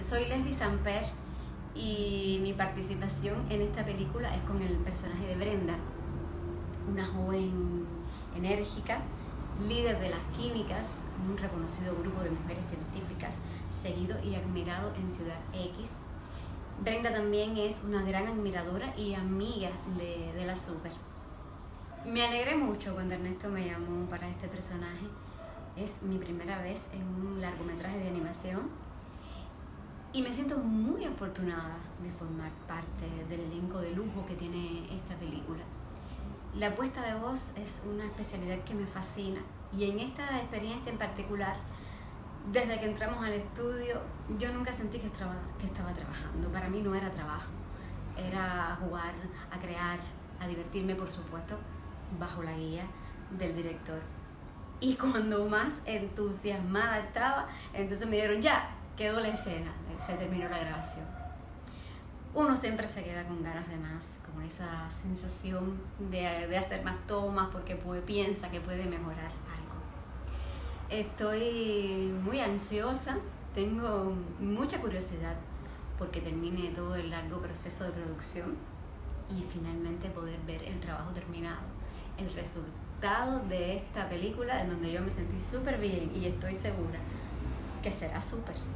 Soy Leslie Samper y mi participación en esta película es con el personaje de Brenda, una joven enérgica, líder de las químicas, un reconocido grupo de mujeres científicas, seguido y admirado en Ciudad X. Brenda también es una gran admiradora y amiga de la Super. Me alegré mucho cuando Ernesto me llamó para este personaje. Es mi primera vez en un largometraje de animación y me siento muy afortunada de formar parte del elenco de lujo que tiene esta película. La puesta de voz es una especialidad que me fascina y en esta experiencia en particular, desde que entramos al estudio, yo nunca sentí que estaba trabajando. Para mí no era trabajo, era jugar, a crear, a divertirme, por supuesto, bajo la guía del director. Y cuando más entusiasmada estaba, entonces me dieron ya, quedó la escena, se terminó la grabación. Uno siempre se queda con ganas de más, con esa sensación de hacer más tomas porque piensa que puede mejorar algo. Estoy muy ansiosa, tengo mucha curiosidad porque termine todo el largo proceso de producción y finalmente poder ver el trabajo terminado, el resultado de esta película en donde yo me sentí súper bien y estoy segura que será súper.